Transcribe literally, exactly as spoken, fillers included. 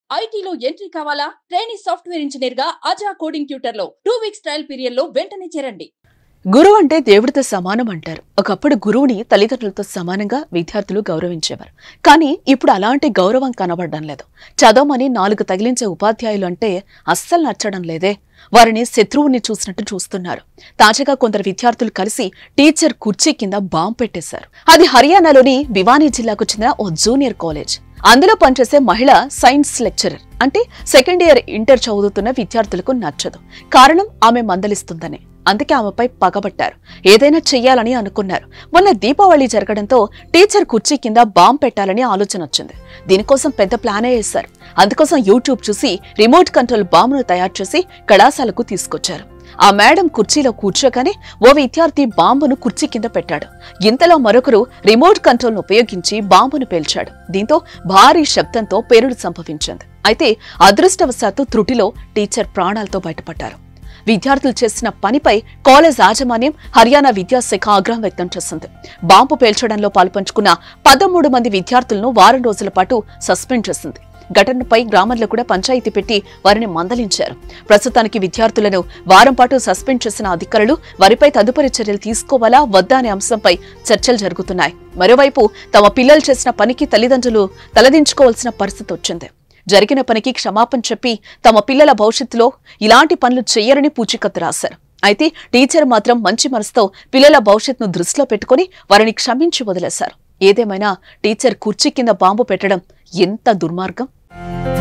ఐటీలో ఎంట్రీ కావాలా? Training software engineer గా అజా కోడింగ్ ట్యూటర్ లో టూ వీక్స్ ట్రయల్ పీరియడ్ లో వెంటనే చేరండి. గురువు అంటే దేవుడితో సమానం అంటారు. ఒకప్పుడు గురువుని తల్లిదండ్రులతో సమానంగా విద్యార్థులు గౌరవించేవారు. కానీ ఇప్పుడు అలాంటి గౌరవం కనబడడం లేదు. చదవమని నాలుగు తగిలించే ఉపాధ్యాయులు అంటే అస్సలు నచ్చడం లేదే. వారిని శత్రువుని చూసినట్టు చూస్తున్నారు. తాజాగా కొందరు విద్యార్థులు కలిసి టీచర్ కుర్చీ కింద బాంబు పెట్టేశారు. అది హర్యానాలోని భివానీ జిల్లాకు చెందిన ఓ జూనియర్ కాలేజ్. అందులో పనిచేసే మహిళ సైన్స్ లెక్చరర్. అంటే సెకండ్ ఇయర్ ఇంటర్ చదువుతున్న విద్యార్థులకు నచ్చదు. కారణం ఆమె మందలిస్తుందని. అందుకే ఆమెపై పగబట్టారు. ఏదైనా చెయ్యాలని అనుకున్నారు. మొన్న దీపావళి జరగడంతో టీచర్ కుర్చీ కింద బాంబు పెట్టాలని ఆలోచన వచ్చింది. దీనికోసం పెద్ద ప్లానే వేశారు. అందుకోసం యూట్యూబ్ చూసి రిమోట్ కంట్రోల్ బాంబును తయారు చేసి కళాశాలకు తీసుకొచ్చారు. ఆ మేడం కుర్చీలో కూర్చోగానే ఓ విద్యార్థి బాంబును కుర్చీ కింద పెట్టాడు. ఇంతలో మరొకరు రిమోట్ కంట్రోల్ ను ఉపయోగించి బాంబును పేల్చాడు. దీంతో భారీ శబ్దంతో పేలుడు సంభవించింది. అయితే అదృష్టవశాత్తు త్రుటిలో టీచర్ ప్రాణాలతో బయటపడ్డారు. విద్యార్థులు చేసిన పనిపై కాలేజ్ యాజమాన్యం హర్యానా విద్యాశాఖ ఆగ్రహం వ్యక్తం చేసింది. బాంబు పేల్చడంలో పాల్పంచుకున్న పదమూడు మంది విద్యార్థులను వారం రోజుల పాటు సస్పెండ్ చేసింది. ఘటనపై గ్రామంలో కూడా పంచాయతీ పెట్టి వారిని మందలించారు. ప్రస్తుతానికి విద్యార్థులను వారం పాటు సస్పెండ్ చేసిన అధికారులు వారిపై తదుపరి చర్యలు తీసుకోవాలా వద్దా అనే అంశంపై చర్చలు జరుగుతున్నాయి. మరోవైపు తమ పిల్లలు చేసిన పనికి తల్లిదండ్రులు తలదించుకోవాల్సిన పరిస్థితి వచ్చింది. జరిగిన పనికి క్షమాపణ చెప్పి తమ పిల్లల భవిష్యత్తులో ఇలాంటి పనులు చెయ్యరని పూచికత్తు రాశారు. అయితే టీచర్ మాత్రం మంచి మనసుతో పిల్లల భవిష్యత్తును దృష్టిలో పెట్టుకుని వారిని క్షమించి వదిలేశారు. ఏదేమైనా టీచర్ కుర్చీ కింద బాంబు పెట్టడం ఎంత దుర్మార్గం.